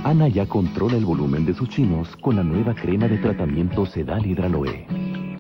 Ana ya controla el volumen de sus chinos con la nueva crema de tratamiento Sedal Hidraloe.